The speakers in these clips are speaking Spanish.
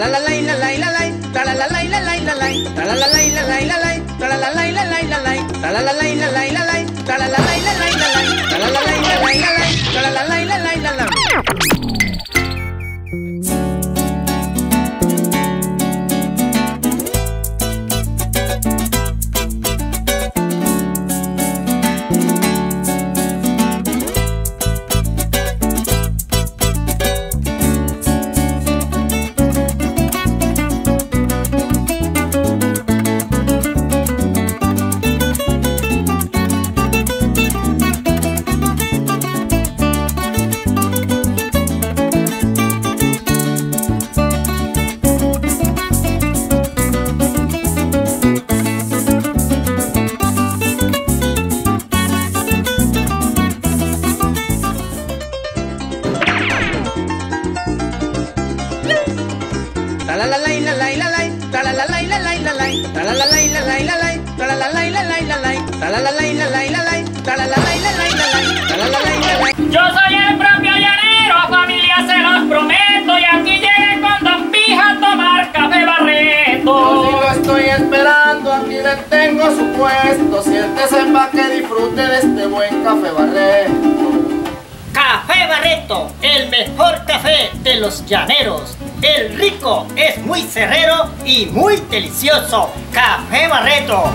Yo soy el propio llanero, familia, se los prometo, y aquí llegué con Don Pija a tomar café Barreto. Yo sí lo estoy esperando, aquí le tengo su puesto. Siéntese pa' que disfrute de este buen café Barreto. Café Barreto, el mejor café de los llaneros. El rico es muy cerrero y muy delicioso. Café Barreto.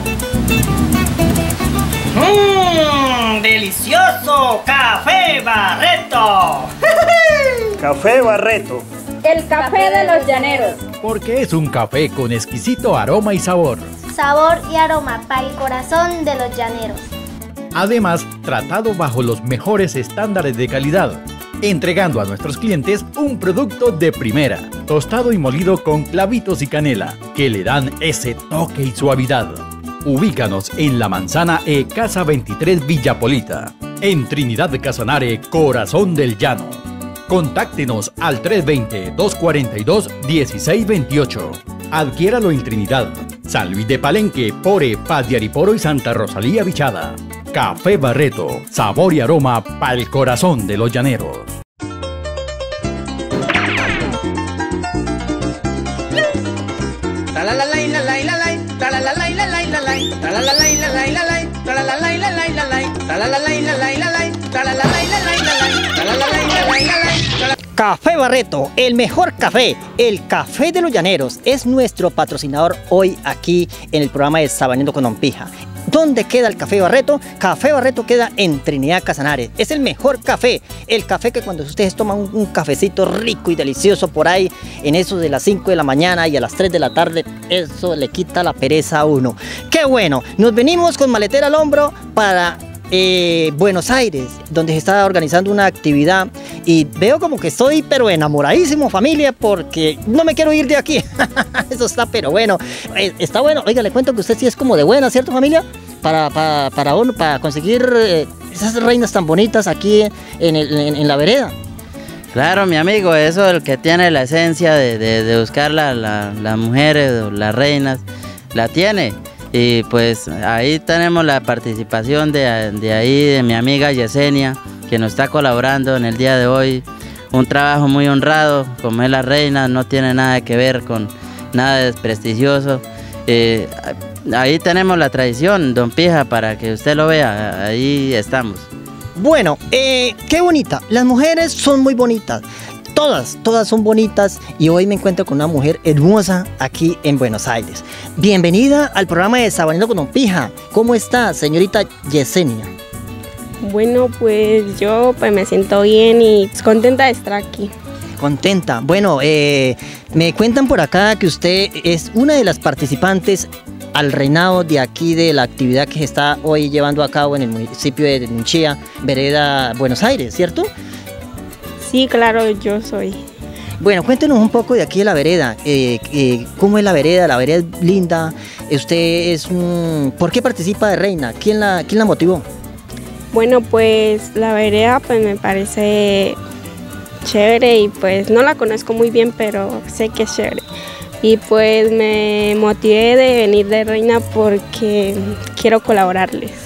¡Delicioso! ¡Café Barreto! Café Barreto. El café de los llaneros. Porque es un café con exquisito aroma y sabor. Sabor y aroma para el corazón de los llaneros. Además, tratado bajo los mejores estándares de calidad, entregando a nuestros clientes un producto de primera, tostado y molido con clavitos y canela, que le dan ese toque y suavidad. Ubícanos en La Manzana E, Casa 23, Villapolita, en Trinidad de Casanare, Corazón del Llano. Contáctenos al 320-242-1628. Adquiéralo en Trinidad, San Luis de Palenque, Pore, Paz de Ariporo y Santa Rosalía Vichada. Café Barreto, sabor y aroma para el corazón de los llaneros. Café Barreto, el mejor café, el café de los llaneros, es nuestro patrocinador hoy aquí en el programa de Sabaneando con Don Pija. ¿Dónde queda el Café Barreto? Café Barreto queda en Trinidad Casanare. Es el mejor café. El café que cuando ustedes toman un cafecito rico y delicioso por ahí, en eso de las 5 de la mañana y a las 3 de la tarde, eso le quita la pereza a uno. ¡Qué bueno! Nos venimos con maletera al hombro para Buenos Aires, donde se está organizando una actividad y veo como que estoy pero enamoradísimo, familia, porque no me quiero ir de aquí. Eso está pero bueno, está bueno. Oiga, le cuento que usted sí es como de buena, ¿cierto, familia? Para conseguir esas reinas tan bonitas aquí en la vereda. Claro, mi amigo, eso es el que tiene la esencia de buscar las mujeres o las reinas, la tiene. Y pues ahí tenemos la participación de mi amiga Yesenia, que nos está colaborando en el día de hoy. Un trabajo muy honrado, como es la reina, no tiene nada que ver con nada desprestigioso. Ahí tenemos la tradición, Don Pija, para que usted lo vea, ahí estamos. Bueno, qué bonita, las mujeres son muy bonitas. Todas son bonitas y hoy me encuentro con una mujer hermosa aquí en Buenos Aires. Bienvenida al programa de Sabaneando con Don Pija. ¿Cómo está, señorita Yesenia? Bueno, pues yo me siento bien y contenta de estar aquí. Contenta. Bueno, me cuentan por acá que usted es una de las participantes al reinado de aquí de la actividad que se está hoy llevando a cabo en el municipio de Nechía, vereda Buenos Aires, ¿cierto? Sí, claro, yo soy. Bueno, cuéntenos un poco de aquí de la vereda. ¿Cómo es la vereda? La vereda es linda. Usted es ¿Por qué participa de reina? ¿Quién la motivó? Bueno, pues la vereda pues me parece chévere y pues no la conozco muy bien, pero sé que es chévere. Y pues me motivé de venir de reina porque quiero colaborarles.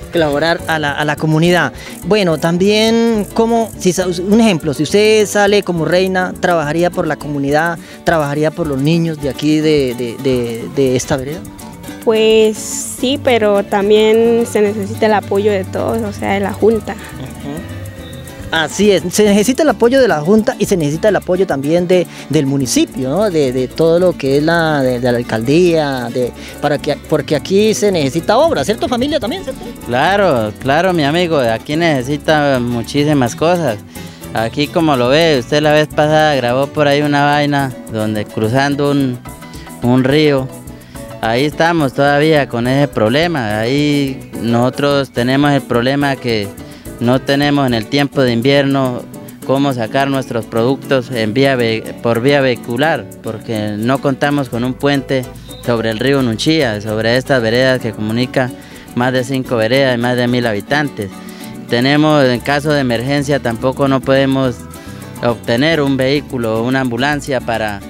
Colaborar a la comunidad. Bueno, también, un ejemplo, si usted sale como reina, ¿trabajaría por la comunidad, trabajaría por los niños de aquí, de esta vereda? Pues sí, pero también se necesita el apoyo de todos, o sea, de la Junta. Así es, se necesita el apoyo de la Junta y se necesita el apoyo también del municipio, ¿no? de todo lo que es de la alcaldía, porque aquí se necesita obra, ¿cierto, familia, también? ¿Cierto? Claro, claro, mi amigo, aquí necesita muchísimas cosas. Aquí, como lo ve, usted la vez pasada grabó por ahí una vaina donde cruzando un río. Ahí estamos todavía con ese problema. Ahí nosotros tenemos el problema que no tenemos en el tiempo de invierno cómo sacar nuestros productos por vía vehicular, porque no contamos con un puente sobre el río Nunchía, sobre estas veredas que comunica más de 5 veredas y más de 1000 habitantes. Tenemos, en caso de emergencia, tampoco no podemos obtener un vehículo o una ambulancia para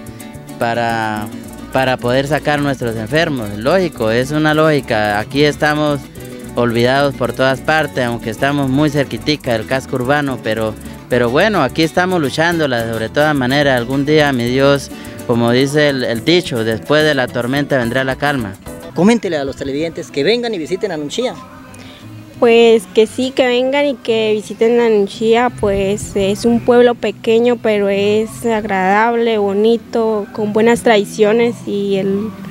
poder sacar nuestros enfermos. Lógico, es una lógica. Aquí estamos olvidados por todas partes, aunque estamos muy cerquitica del casco urbano, pero bueno, aquí estamos luchándola sobre todas maneras. Algún día, mi Dios, como dice el dicho, después de la tormenta vendrá la calma. Coméntele a los televidentes que vengan y visiten a Nunchía. Pues que sí, que vengan y que visiten a Nunchía, pues es un pueblo pequeño, pero es agradable, bonito, con buenas tradiciones y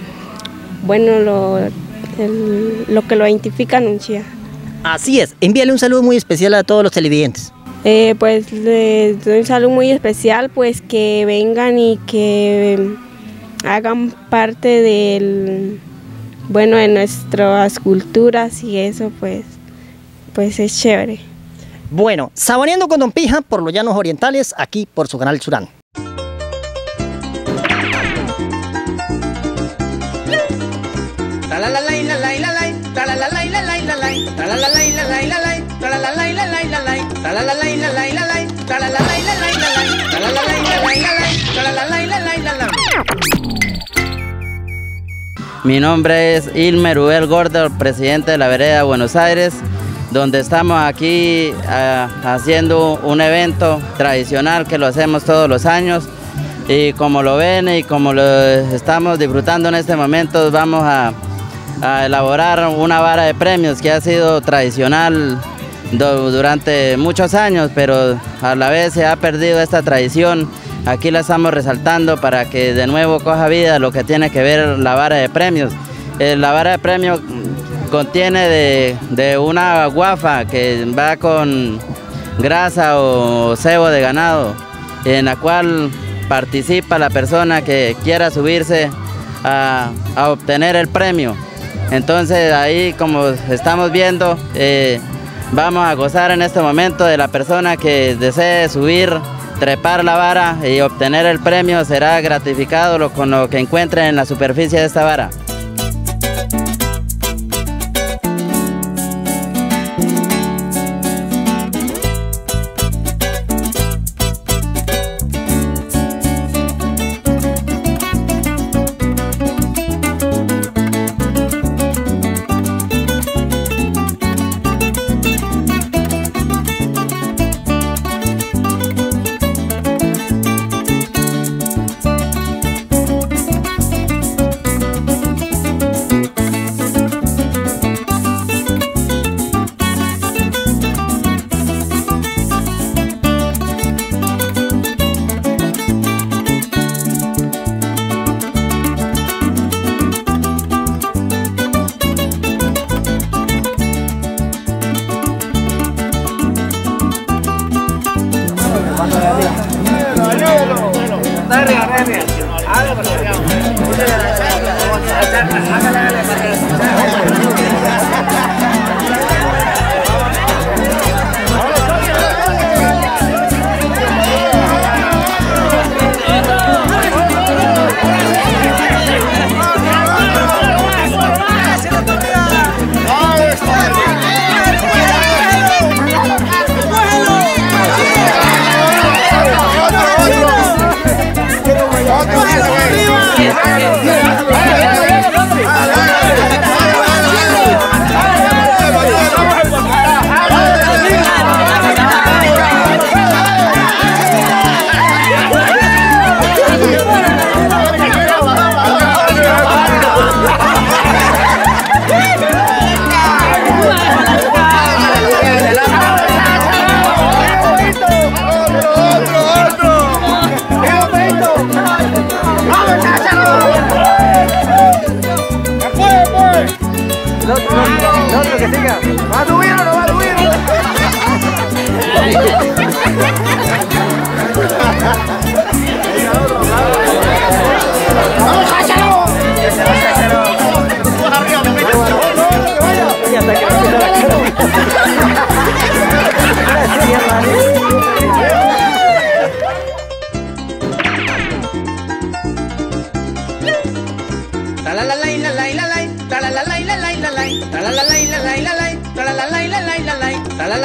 lo que lo identifica a Nunchía. Así es, envíale un saludo muy especial a todos los televidentes. Pues les doy un saludo muy especial, pues que vengan y que hagan parte de nuestras culturas y eso pues es chévere. Bueno, Sabaneando con Don Pija por los Llanos Orientales, aquí por su canal Surán. Mi nombre es Ilmer Ubel Gordo, presidente de la vereda Buenos Aires, donde estamos aquí haciendo un evento tradicional que lo hacemos todos los años. Y como lo ven y como lo estamos disfrutando en este momento, vamos a elaborar una vara de premios que ha sido tradicional durante muchos años, pero a la vez se ha perdido esta tradición. Aquí la estamos resaltando para que de nuevo coja vida lo que tiene que ver la vara de premios. La vara de premios contiene de una guafa que va con grasa o cebo de ganado, en la cual participa la persona que quiera subirse a obtener el premio. Entonces ahí, como estamos viendo, vamos a gozar en este momento de la persona que desee subir, trepar la vara y obtener el premio. Será gratificado con lo que encuentre en la superficie de esta vara.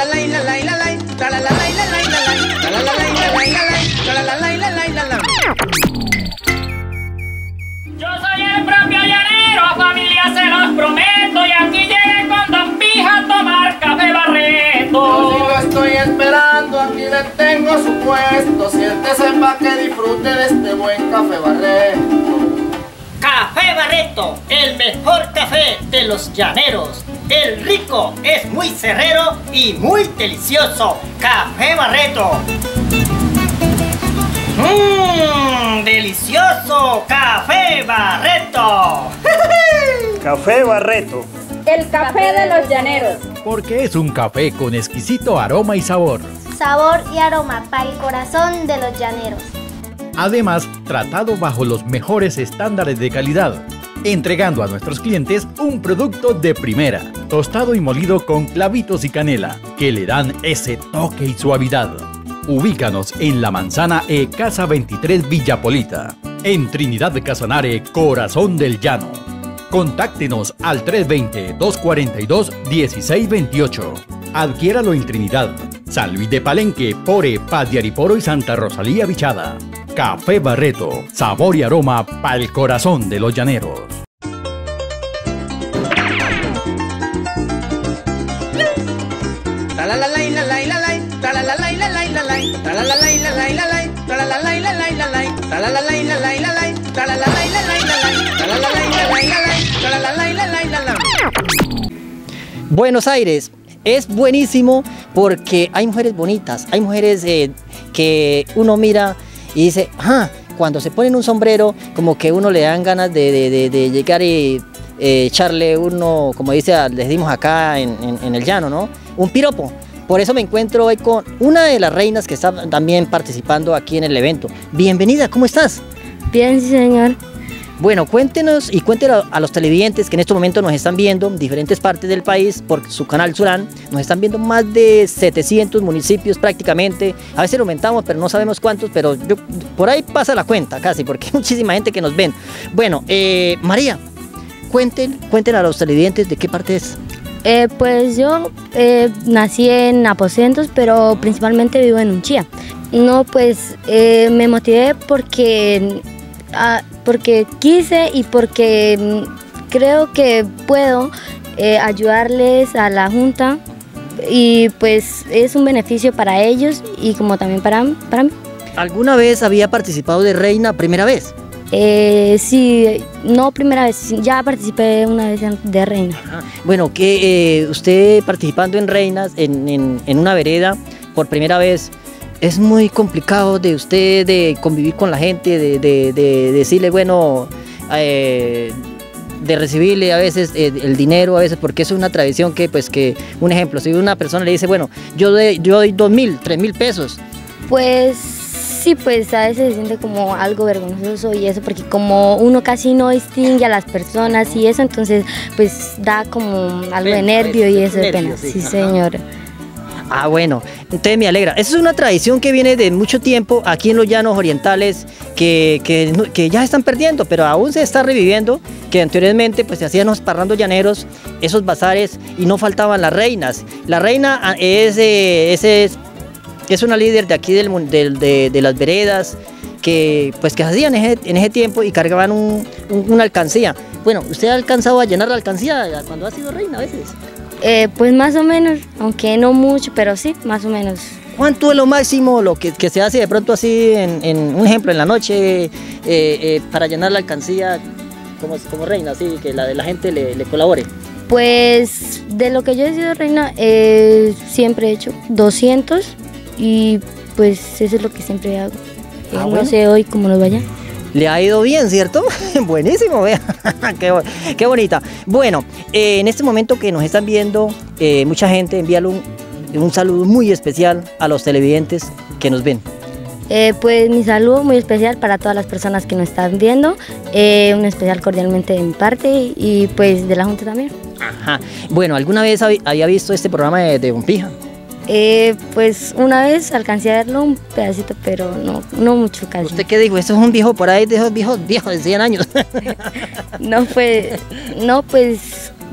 Yo soy el propio llanero, familia, se los prometo, y aquí llegué con Don Pija a tomar café Barreto. Yo sí lo estoy esperando, aquí le tengo su puesto. Siéntese pa' que disfrute de este buen café Barreto. Café Barreto, el mejor café de los llaneros. El rico es muy cerrero y muy delicioso. Café Barreto. ¡Delicioso! ¡Café Barreto! Café Barreto. El café de los llaneros. Porque es un café con exquisito aroma y sabor. Sabor y aroma para el corazón de los llaneros. Además, tratado bajo los mejores estándares de calidad, entregando a nuestros clientes un producto de primera, tostado y molido con clavitos y canela, que le dan ese toque y suavidad. Ubícanos en La Manzana E, Casa 23, Villapolita, en Trinidad de Casanare, Corazón del Llano. Contáctenos al 320-242-1628. Adquiéralo en Trinidad, San Luis de Palenque, Pore, Paz de Ariporo y Santa Rosalía Bichada. Café Barreto, sabor y aroma para el corazón de los llaneros. Buenos Aires es buenísimo porque hay mujeres bonitas, hay mujeres que uno mira y dice, cuando se ponen un sombrero, como que uno le dan ganas de llegar y echarle uno, como les dimos acá en el llano, ¿no? Un piropo. Por eso me encuentro hoy con una de las reinas que está también participando aquí en el evento. Bienvenida, ¿cómo estás? Bien, sí, señor. Bueno, cuéntenos y cuéntenos a los televidentes que en este momento nos están viendo en diferentes partes del país por su canal Surán. Nos están viendo más de 700 municipios prácticamente. A veces lo aumentamos, pero no sabemos cuántos, pero por ahí pasa la cuenta casi, porque hay muchísima gente que nos ven. Bueno, María, cuenten a los televidentes de qué parte es. Pues yo nací en Aposentos, pero principalmente vivo en Unchía. No, pues me motivé porque quise y porque creo que puedo ayudarles a la Junta y pues es un beneficio para ellos y como también para mí. ¿Alguna vez había participado de reina primera vez? Sí, no primera vez, ya participé una vez de reina. Bueno, que usted participando en reinas, en una vereda por primera vez, es muy complicado de usted de convivir con la gente, de decirle, bueno, de recibirle a veces el dinero, a veces, porque eso es una tradición que, pues, que un ejemplo, si una persona le dice, bueno, yo doy 2.000, 3.000 pesos. Pues sí, pues a veces se siente como algo vergonzoso y eso, porque como uno casi no distingue a las personas y eso, entonces pues da como algo de nervio y eso de pena. Sí, señora. Ah, bueno, entonces me alegra. Esa es una tradición que viene de mucho tiempo aquí en los llanos orientales que ya están perdiendo, pero aún se está reviviendo, que anteriormente pues se hacían los parrandos llaneros, esos bazares, y no faltaban las reinas. La reina es una líder de aquí de las veredas que hacían en ese tiempo y cargaban una alcancía. Bueno, ¿usted ha alcanzado a llenar la alcancía cuando ha sido reina a veces? Pues más o menos, aunque no mucho, pero sí, más o menos. ¿Cuánto es lo máximo lo que se hace de pronto así, en un ejemplo, en la noche, para llenar la alcancía como reina, así que la gente le colabore? Pues de lo que yo he sido reina, siempre he hecho 200 y pues eso es lo que siempre hago. No sé hoy cómo nos vaya. Le ha ido bien, ¿cierto? Buenísimo, vea. Qué bonita. Bueno, en este momento que nos están viendo, mucha gente, envíale un saludo muy especial a los televidentes que nos ven. Pues mi saludo muy especial para todas las personas que nos están viendo, un especial cordialmente de mi parte y pues de la Junta también. Ajá. Bueno, ¿alguna vez había visto este programa de Don Pija? Pues una vez alcancé a verlo un pedacito, pero no mucho casi. ¿Usted qué dijo? ¿Esto es un viejo por ahí de esos viejos de 100 años? No, pues